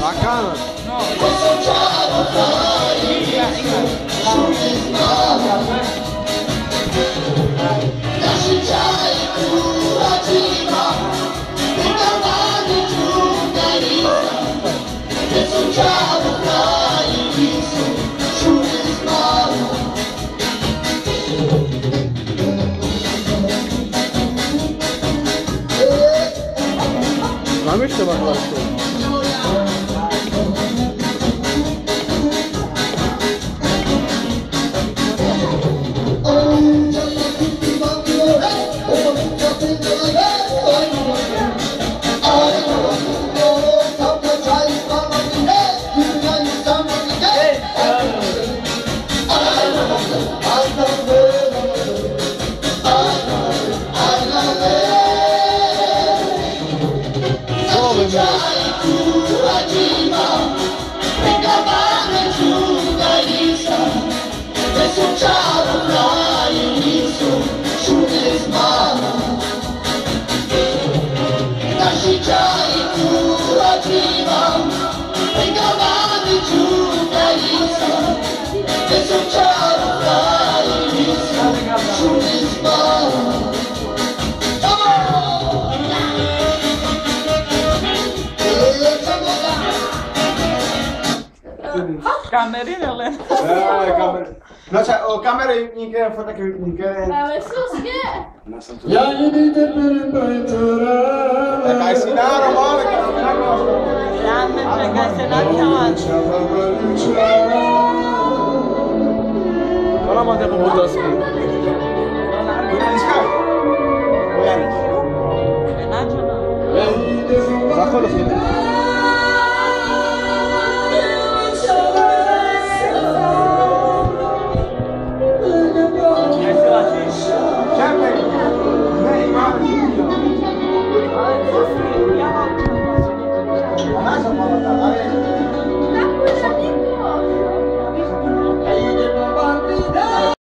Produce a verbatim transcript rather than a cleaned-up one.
Bacana. No. Znamy jeszcze masz łatwo. Kamerine, Eh, kamer. No, cioè, oh, kamery, nikę, fotek, nikę. Ale co zgie? Ja Jaka sinaro, mole, Ramy, czekaj się na temat. Ona ma te pobudowski. Zachodzę sobie.